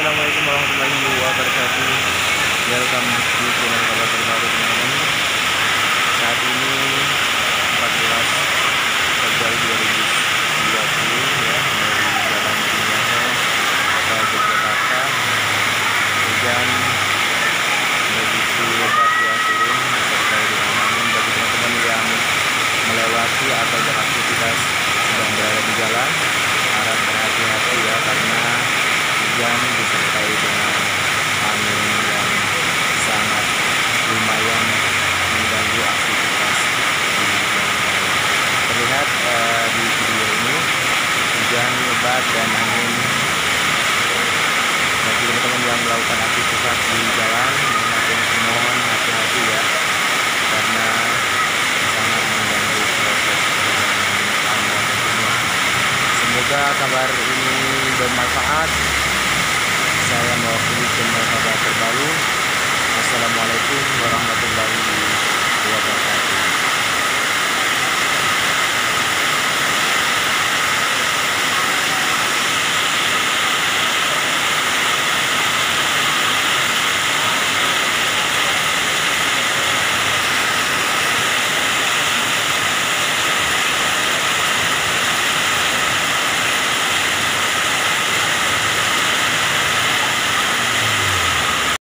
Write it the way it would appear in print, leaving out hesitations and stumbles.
Assalamualaikum warahmatullahi wabarakatuh. Welcome di channel kabar terbaru teman-teman. Saat ini 14 Februari 2020 ya, dari Jalan Cimahi, Kota Yogyakarta. Hujan begitu lebat ya turun serta dengan angin. Bagi teman-teman yang melewati atau beraktivitas sedang berada di jalan, harap berhati-hati ya, karena hujan disertai dengan angin yang sangat lumayan mengganggu aktivitas di jalan raya. Terlihat di video ini hujan lebat dan angin. Bagi teman-teman yang melakukan aktivitas di jalan, mohon hati-hati ya, karena sangat mengganggu proses perjalanan Anda tentunya. Semoga kabar ini bermanfaat. Saya mewakili channel kabar terbaru. Wassalamualaikum warahmatullahi wabarakatuh.